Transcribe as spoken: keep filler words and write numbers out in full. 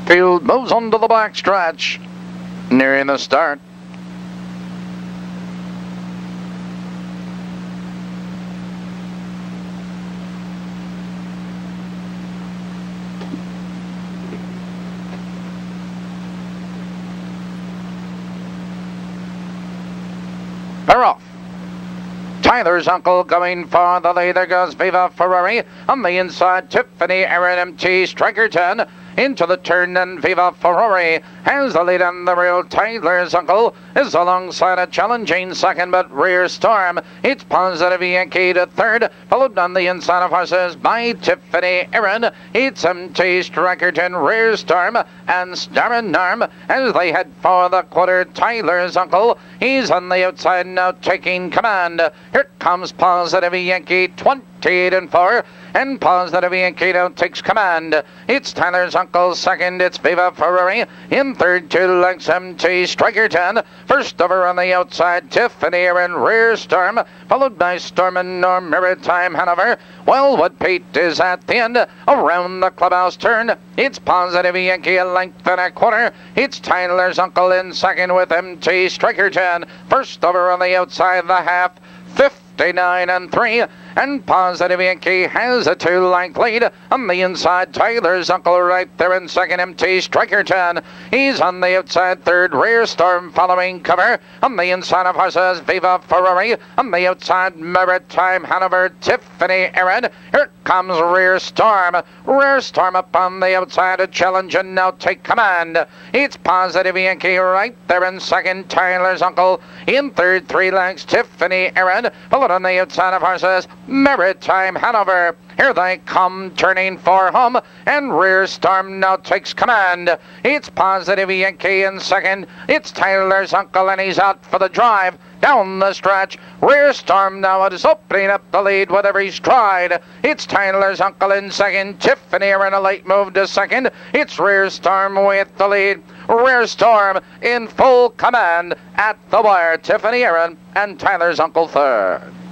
Field moves onto the back stretch, nearing the start. They're off. Tyler's uncle going for the lead. There goes Viva Ferrari. On the inside, Tiffany Aaron M T Striker ten. Into the turn, and Viva Ferrari has the lead on the real. Tyler's uncle is alongside a challenging second, but Rear Storm, it's Positive Yankee to third, followed on the inside of horses by Tiffany Aaron. It's M T Strickerton, Rear Storm, and Starman Arm as they head for the quarter. Tyler's uncle, he's on the outside now taking command. Here comes Positive Yankee, twenty-eight and four. And Positive Yankee now takes command. It's Tyler's uncle second. It's Viva Ferrari. In third, two lengths, M T Striker ten. First over on the outside, Tiffany Aaron, Rear Storm, followed by Storm and Norm Maritime Hanover. Wildwood Pete is at the end. Around the clubhouse turn, it's Positive Yankee, a length and a quarter. It's Tyler's uncle in second with M T Striker ten. First over on the outside, the half, fifty-nine and three. And Positive Yankee has a two-length lead. On the inside, Tyler's uncle right there in second, M T Striker ten. He's on the outside third, Rear Storm following cover. On the inside of horses, Viva Ferrari. On the outside, Maritime Hanover, Tiffany Aaron. Here comes Rear Storm. Rear Storm up on the outside, a challenge and now take command. It's Positive Yankee right there in second, Tyler's uncle. In third, three lengths, Tiffany Aaron. Followed on the outside of horses, Maritime Hanover. Here they come, turning for home, and Rear Storm now takes command. It's Positive Yankee in second. It's Tyler's uncle, and he's out for the drive. Down the stretch, Rear Storm now is opening up the lead with every stride. It's Tyler's uncle in second. Tiffany Aaron a late move to second. It's Rear Storm with the lead. Rear Storm in full command at the wire. Tiffany Aaron and Tyler's uncle third.